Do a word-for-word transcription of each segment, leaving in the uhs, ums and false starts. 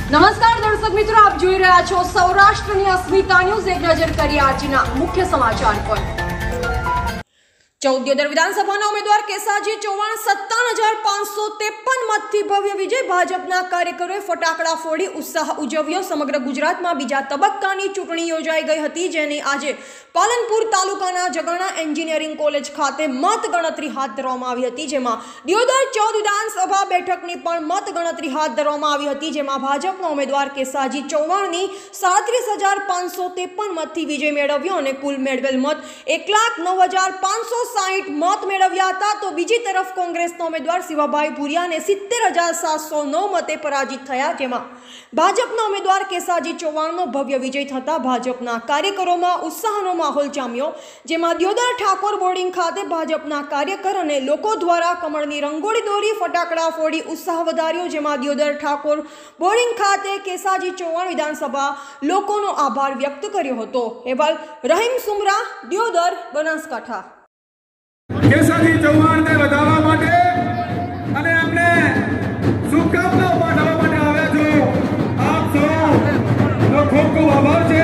નમસ્કાર દર્શક મિત્રો, આપ જોઈ રહ્યા છો સૌરાષ્ટ્રની અસ્મિતા ન્યૂઝ. એક નજર કરીએ આજના મુખ્ય સમાચાર પર. ચૌદ્યોદર વિધાનસભાના ઉમેદવાર કેસાજી ચૌહાણ સત્તાવન હજાર પાંચસો ત્રેપન મતથી ભવ્ય વિજય. ભાજપના કાર્યકરોએ ફટાકડા ફોડી ઉત્સાહ ઉજવ્યો. સમગ્ર ગુજરાતમાં બીજા તબક્કાની ચૂંટણી યોજાઈ ગઈ હતી, જેની આજે પાલનપુર તાલુકાના જગાણા એન્જિનિયરિંગ કોલેજ ખાતે મત ગણતરી હાથ ધરવામાં આવી હતી, જેમાં દિયોદર ચૌદ વિધાનસભા બેઠકની પણ મત ગણતરી હાથ ધરવામાં આવી હતી, જેમાં ભાજપના ઉમેદવાર કેસાજી ચૌહાણની સાડત્રીસ હજાર પાંચસો ત્રેપન મતથી વિજય મેળવ્યો અને કુલ મેળવેલ મત એક લાખ નવ હજાર પાંચસો સાઠ મત મેળવ્યા હતા. તો બીજી તરફ કોંગ્રેસના ઉમેદવાર શિવાભાઈ ભુરિયાને સિત્તેર હજાર સાતસો નવ મતે પરાજિત થયા, જેમાં ભાજપના ઉમેદવાર કેસાજી ચૌહાણનો ભવ્ય વિજય થતા ભાજપના કાર્યકરોમાં ઉત્સાહનો માહોલ જામ્યો, જેમાં દિયોદર ઠાકોર બોર્ડિંગ ખાતે ભાજપના કાર્યકર અને લોકો દ્વારા કમળની રંગોળી દોરી ફટાકડા ફોડી ઉત્સાહ વધાર્યો, જેમાં દિયોદર ઠાકોર બોર્ડિંગ ખાતે કેસાજી ચૌહાણ વિધાનસભા લોકોનો આભાર વ્યક્ત કર્યો હતો. અહેવાલ રહીમ સુમરા, દિયોદર, બનાસકાંઠા. કેસાજી ચૌહાણને વધારવા માટે અને એમને શુભકામનાઓ પાઠવવા માટે આવ્યા છો. આપ સૌનો ખૂબ ખૂબ આભાર છે.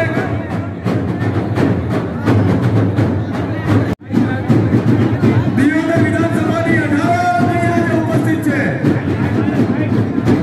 દિયોદર વિધાનસભાની અઢાર અહીંયા ઉપસ્થિત છે.